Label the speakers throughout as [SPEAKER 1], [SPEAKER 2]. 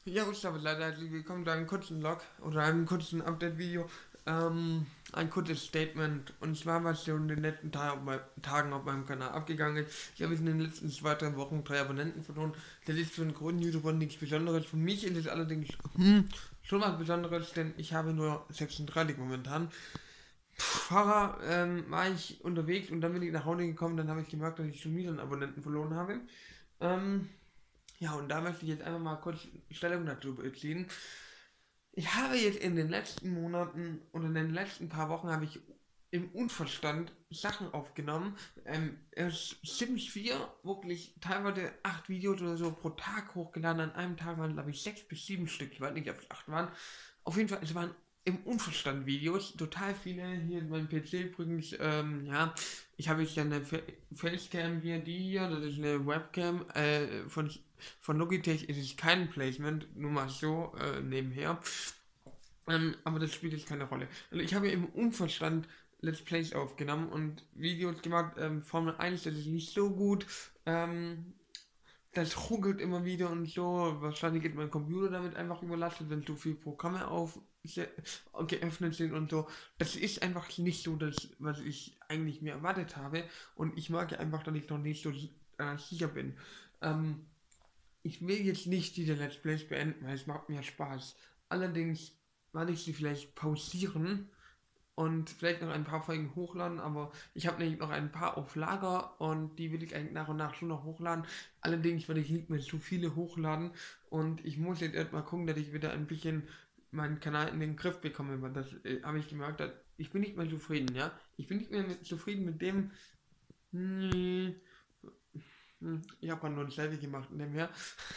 [SPEAKER 1] Ja, ich habe leider herzlich willkommen zu einem kurzen Log oder einem kurzen Update-Video. Ein kurzes Statement. Und zwar, was so in den letzten Tagen auf meinem Kanal abgegangen ist. Ich habe in den letzten 2, 3 Wochen 3 Abonnenten verloren. Das ist für einen großen YouTuber nichts Besonderes. Für mich ist es allerdings schon was Besonderes, denn ich habe nur 36 momentan. Vorher war ich unterwegs und dann bin ich nach Hause gekommen. Dann habe ich gemerkt, dass ich schon wieder einen Abonnenten verloren habe. Ähm, ja, und da möchte ich jetzt einfach mal kurz Stellung dazu beziehen. Ich habe jetzt in den letzten Monaten und in den letzten paar Wochen habe ich im Unverstand Sachen aufgenommen. Es sind 4, wirklich teilweise 8 Videos oder so pro Tag hochgeladen. An einem Tag waren, glaube ich, 6 bis 7 Stück. Ich weiß nicht, ob es 8 waren. Auf jeden Fall, es waren im Unverstand Videos. Total viele. Hier in meinem PC übrigens, ja. Ich habe jetzt ja eine Facecam hier, die hier. Das ist eine Webcam. Von Logitech ist es kein Placement. Nur mal so nebenher. Aber das spielt jetzt keine Rolle. Also ich habe ja im Unverstand Let's Plays aufgenommen und Videos gemacht. Formel 1, das ist nicht so gut. Ähm, Das ruckelt immer wieder und so. Wahrscheinlich ist mein Computer damit einfach überlastet, wenn zu viele Programme geöffnet sind und so. Das ist einfach nicht so das, was ich eigentlich mir erwartet habe. Und ich mag ja einfach, dass ich noch nicht so sicher bin. Ähm, Ich will jetzt nicht diese Let's Plays beenden, weil es macht mir Spaß. Allerdings werde ich sie vielleicht pausieren und vielleicht noch ein paar Folgen hochladen, aber ich habe nämlich noch ein paar auf Lager und die will ich eigentlich nach und nach schon noch hochladen. Allerdings werde ich nicht mehr so viele hochladen und ich muss jetzt erstmal gucken, dass ich wieder ein bisschen meinen Kanal in den Griff bekomme, weil das habe ich gemerkt, dass ich bin nicht mehr zufrieden, ja. Ich bin nicht mehr zufrieden mit dem, hm, ich habe gerade nur ein Selfie gemacht in dem her.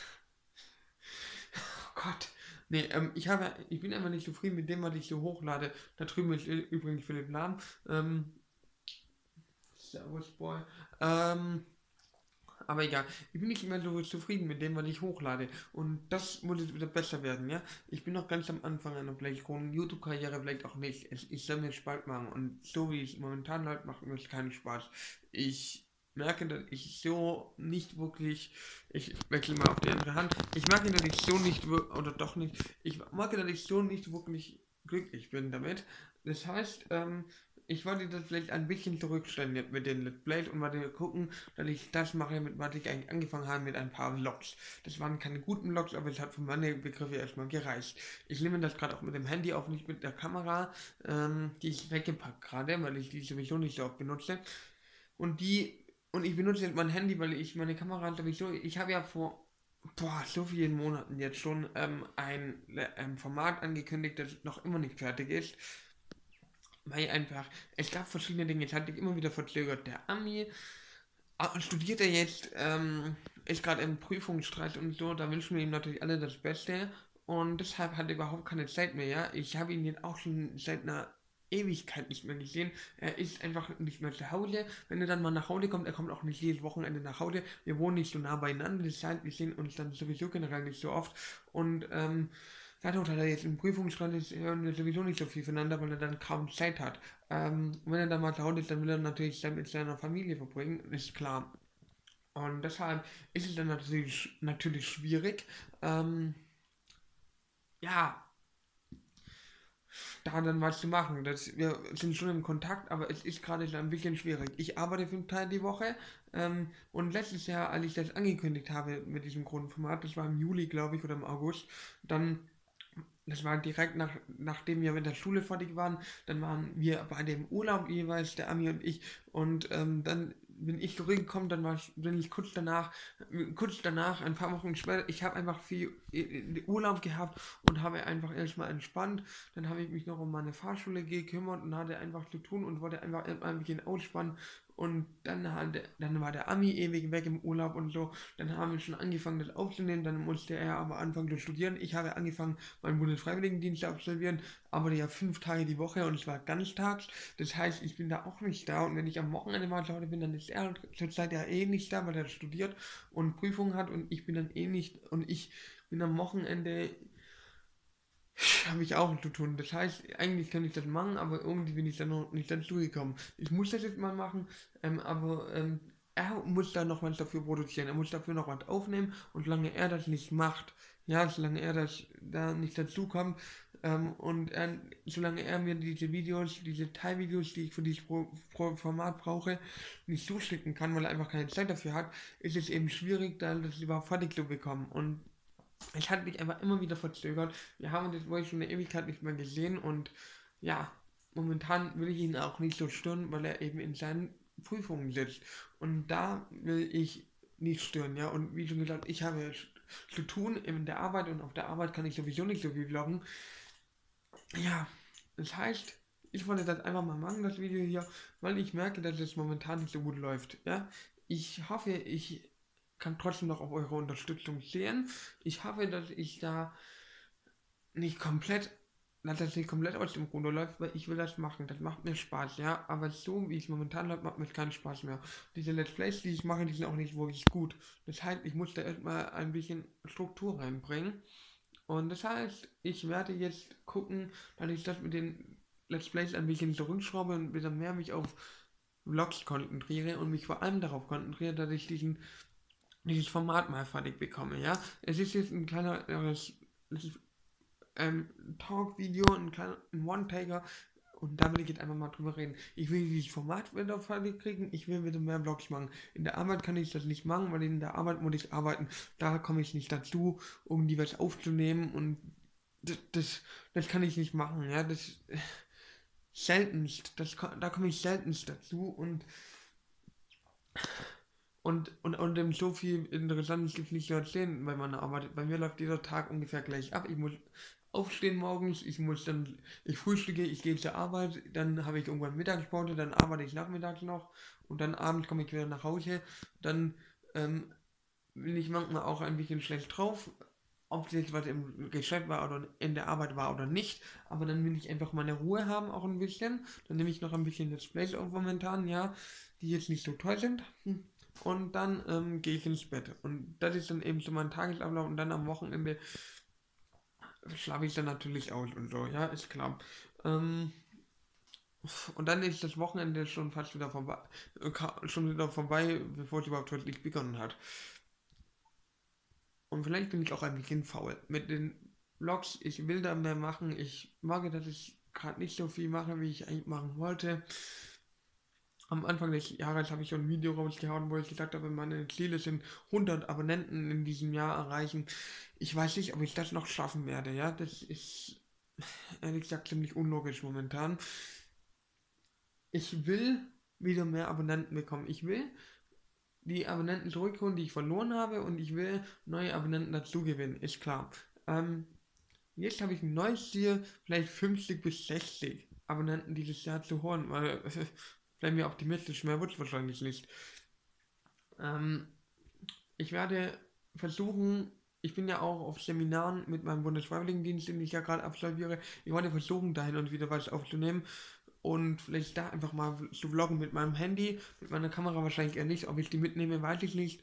[SPEAKER 1] Oh Gott. Nee, ich bin einfach nicht zufrieden mit dem, was ich so hochlade. Da drüben ist übrigens Philipp Lahm. Servus, Boy. Ähm, aber egal, ich bin nicht immer so zufrieden mit dem, was ich hochlade. Und das muss jetzt wieder besser werden, ja. Ich bin noch ganz am Anfang einer vielleicht großen YouTube-Karriere, vielleicht auch nicht. Ich soll mir Spaß machen. Und so wie es momentan läuft, macht mir es keinen Spaß. Ich merke, dass ich so nicht wirklich. Ich wechsle mal auf die andere Hand. Ich merke, dass ich so nicht oder doch nicht. Ich merke, dass ich so nicht wirklich glücklich bin damit. Das heißt, ich wollte das vielleicht ein bisschen zurückstellen jetzt mit den Let's Plays und mal gucken, dass ich das mache, mit was ich eigentlich angefangen habe, mit ein paar Vlogs. Das waren keine guten Vlogs, aber es hat für meine Begriffe erstmal gereicht. Ich nehme das gerade auch mit dem Handy auf, nicht mit der Kamera, die ich weggepackt gerade, weil ich die sowieso nicht so oft benutze. Und und ich benutze jetzt mein Handy, weil ich meine Kamera sowieso, ich habe ja vor, so vielen Monaten jetzt schon ein Format angekündigt, das noch immer nicht fertig ist. Weil einfach, es gab verschiedene Dinge, es hat sich immer wieder verzögert. Der Ami studiert er jetzt, ist gerade im Prüfungsstress und so, da wünschen wir ihm natürlich alle das Beste und deshalb hat er überhaupt keine Zeit mehr, ja. Ich habe ihn jetzt auch schon seit einer Ewigkeit nicht mehr gesehen. Er ist einfach nicht mehr zu Hause. Wenn er dann mal nach Hause kommt, er kommt auch nicht jedes Wochenende nach Hause. Wir wohnen nicht so nah beieinander, das heißt, wir sehen uns dann sowieso generell nicht so oft und dadurch, dass er jetzt im Prüfungsstand ist, hören wir sowieso nicht so viel voneinander, weil er dann kaum Zeit hat. Wenn er dann mal zu Hause ist, dann will er natürlich Zeit mit seiner Familie verbringen, ist klar. Und deshalb ist es dann natürlich schwierig, ähm, ja, da dann was zu machen. Wir sind schon im Kontakt, aber es ist gerade so ein bisschen schwierig. Ich arbeite 5 Tage die Woche und letztes Jahr, als ich das angekündigt habe mit diesem Grundformat, das war im Juli, glaube ich, oder im August, dann das war direkt nachdem wir mit der Schule fertig waren. Dann waren wir bei dem Urlaub jeweils, der Ami und ich. Und dann bin ich zurückgekommen, bin ich kurz danach, ein paar Wochen später, ich habe einfach viel Urlaub gehabt und habe einfach erstmal entspannt. Dann habe ich mich noch um meine Fahrschule gekümmert und hatte einfach zu tun und wollte einfach erstmal ein bisschen ausspannen. Und dann war der Ami ewig weg im Urlaub und so. Dann haben wir schon angefangen, das aufzunehmen. Dann musste er aber anfangen zu studieren. Ich habe angefangen, meinen Bundesfreiwilligendienst absolvieren, aber ja 5 Tage die Woche und zwar ganztags. Das heißt, ich bin da auch nicht da und wenn ich am Wochenende mal zu Hause bin, dann ist er zurzeit ja eh nicht da, weil er studiert und Prüfungen hat und ich bin dann eh nicht und ich bin am Wochenende habe ich auch zu tun. Das heißt, eigentlich kann ich das machen, aber irgendwie bin ich dann noch nicht dazu gekommen. Ich muss das jetzt mal machen, aber er muss da noch was dafür produzieren, er muss dafür noch was aufnehmen und solange er das nicht macht, ja, solange er das da nicht dazu kommt, solange er mir diese Videos, diese Teilvideos, die ich für dieses Format brauche, nicht zuschicken kann, weil er einfach keine Zeit dafür hat, ist es eben schwierig, dann das überhaupt fertig zu bekommen. Und es hat mich einfach immer wieder verzögert. Wir haben uns jetzt wohl schon eine Ewigkeit nicht mehr gesehen und ja, momentan will ich ihn auch nicht so stören, weil er eben in seinen Prüfungen sitzt. Und da will ich nicht stören, ja. Und wie schon gesagt, ich habe zu tun in der Arbeit und auf der Arbeit kann ich sowieso nicht so viel vloggen. Ja, das heißt, ich wollte das einfach mal machen, das Video hier, weil ich merke, dass es momentan nicht so gut läuft. Ja, ich hoffe, ich kann trotzdem noch auf eure Unterstützung sehen. Ich hoffe, nicht komplett, dass das nicht komplett aus dem Ruder läuft, weil ich will das machen. Das macht mir Spaß, ja. Aber so wie es momentan läuft, macht mir keinen Spaß mehr. Diese Let's Plays, die ich mache, die sind auch nicht wirklich gut. Das heißt, ich muss da erstmal ein bisschen Struktur reinbringen. Und das heißt, ich werde jetzt gucken, dass ich das mit den Let's Plays ein bisschen zurückschraube und wieder mehr mich auf Vlogs konzentriere und mich vor allem darauf konzentriere, dass ich dieses Format mal fertig bekomme, ja. Es ist jetzt ein kleineres Talk-Video, ein One-Taker und da will ich jetzt einfach mal drüber reden. Ich will dieses Format wieder fertig kriegen, ich will wieder mehr Vlogs machen. In der Arbeit kann ich das nicht machen, weil in der Arbeit muss ich arbeiten. Da komme ich nicht dazu, um die was aufzunehmen und das kann ich nicht machen, ja. Da komme ich seltenst dazu und so viel Interessantes gibt es nicht zu erzählen bei meiner Arbeit. Bei mir läuft jeder Tag ungefähr gleich ab. Ich muss aufstehen morgens, ich frühstücke, ich gehe zur Arbeit, dann habe ich irgendwann Mittagspause, dann arbeite ich nachmittags noch und dann abends komme ich wieder nach Hause. Dann ähm, bin ich manchmal auch ein bisschen schlecht drauf, ob das jetzt was im Geschäft war oder in der Arbeit war oder nicht. Aber dann will ich einfach meine Ruhe haben, auch ein bisschen. Dann nehme ich noch ein bisschen Displays auf momentan, ja, die jetzt nicht so toll sind. Und dann gehe ich ins Bett. Und das ist dann eben so mein Tagesablauf. Und dann am Wochenende schlafe ich dann natürlich aus und so, ja, ist klar. Ähm, und dann ist das Wochenende schon fast wieder vorbei, bevor es überhaupt wirklich begonnen hat. Und vielleicht bin ich auch ein bisschen faul. Mit den Vlogs, ich will da mehr machen. Ich mag, dass ich gerade nicht so viel mache, wie ich eigentlich machen wollte. Am Anfang des Jahres habe ich so ein Video rausgehauen, wo ich gesagt habe, meine Ziele sind 100 Abonnenten in diesem Jahr erreichen. Ich weiß nicht, ob ich das noch schaffen werde, ja. Das ist ehrlich gesagt ziemlich unlogisch momentan. Ich will wieder mehr Abonnenten bekommen. Ich will die Abonnenten zurückholen, die ich verloren habe und ich will neue Abonnenten dazu gewinnen, ist klar. Jetzt habe ich ein neues Ziel, vielleicht 50 bis 60 Abonnenten dieses Jahr zu holen, weil bleiben wir optimistisch, mehr wird es wahrscheinlich nicht. Ich werde versuchen, ich bin ja auch auf Seminaren mit meinem Bundesfreiwilligendienst, den ich ja gerade absolviere. Ich werde versuchen, da hin und wieder was aufzunehmen und vielleicht da einfach mal zu vloggen mit meinem Handy, mit meiner Kamera wahrscheinlich eher nicht. Ob ich die mitnehme, weiß ich nicht.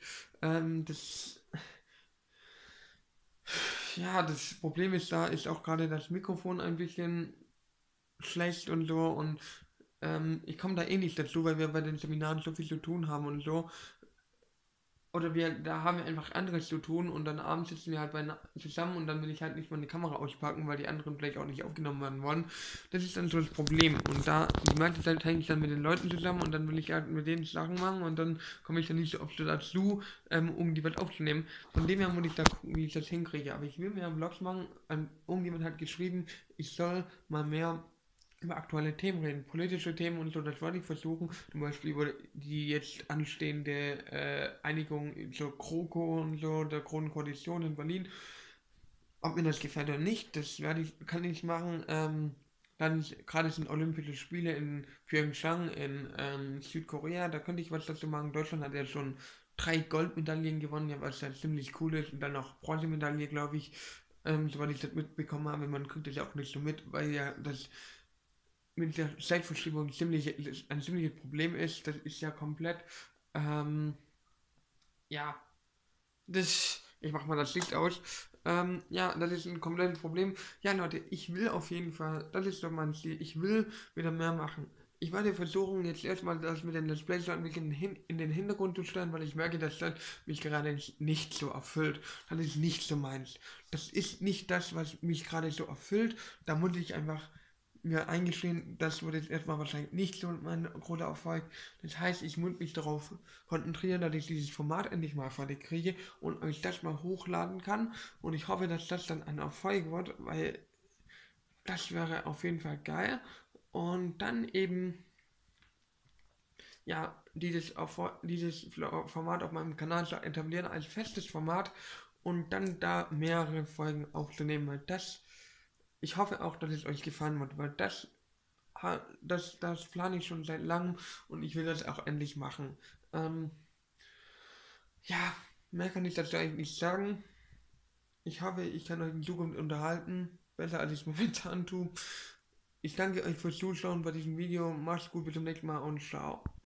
[SPEAKER 1] Das Problem ist, da ist auch gerade das Mikrofon ein bisschen schlecht und so und ich komme da eh nicht dazu, weil wir bei den Seminaren so viel zu tun haben und so. Oder da haben wir einfach anderes zu tun und dann abends sitzen wir halt zusammen und dann will ich halt nicht mal eine Kamera auspacken, weil die anderen vielleicht auch nicht aufgenommen werden wollen. Das ist dann so das Problem. Und da, die meiste Zeit hänge ich dann mit den Leuten zusammen und dann will ich halt mit denen Sachen machen und dann komme ich dann nicht so oft dazu, um die was aufzunehmen. Von dem her muss ich da gucken, wie ich das hinkriege. Aber ich will mehr Vlogs machen. Irgendjemand hat geschrieben, ich soll mal mehr über aktuelle Themen reden, politische Themen und so, das wollte ich versuchen, zum Beispiel über die jetzt anstehende Einigung zur GroKo und so, der Großen Koalition in Berlin. Ob mir das gefällt oder nicht, kann ich machen. Dann gerade sind Olympische Spiele in Pyeongchang in Südkorea, da könnte ich was dazu machen. Deutschland hat ja schon 3 Goldmedaillen gewonnen, ja, was ja ziemlich cool ist. Und dann noch Bronzemedaille, glaube ich. Soweit ich das mitbekommen habe, man kriegt das ja auch nicht so mit, weil ja das mit der Zeitverschiebung ein ziemliches Problem ist. Das ist ja komplett, ähm, ja, ich mach mal das Licht aus. Ja, das ist ein komplettes Problem. Ja, Leute, ich will auf jeden Fall, das ist doch mein Ziel, ich will wieder mehr machen. Ich werde versuchen, jetzt erstmal das mit den Let's Plays so ein bisschen in den Hintergrund zu stellen, weil ich merke, dass das mich gerade nicht so erfüllt. Das ist nicht so meins. Das ist nicht das, was mich gerade so erfüllt. Da muss ich einfach mir eingestehen, das wird jetzt erstmal wahrscheinlich nicht so mein großer Erfolg. Das heißt, ich muss mich darauf konzentrieren, dass ich dieses Format endlich mal fertig kriege und euch das mal hochladen kann. Und ich hoffe, dass das dann ein Erfolg wird, weil das wäre auf jeden Fall geil. Und dann eben, ja, dieses Format auf meinem Kanal zu etablieren als festes Format und dann da mehrere Folgen aufzunehmen, weil ich hoffe auch, dass es euch gefallen wird, weil das plane ich schon seit langem und ich will das auch endlich machen. Ähm, ja, mehr kann ich dazu eigentlich nicht sagen. Ich hoffe, ich kann euch in Zukunft unterhalten, besser als ich es momentan tue. Ich danke euch fürs Zuschauen bei diesem Video. Macht's gut, bis zum nächsten Mal und ciao.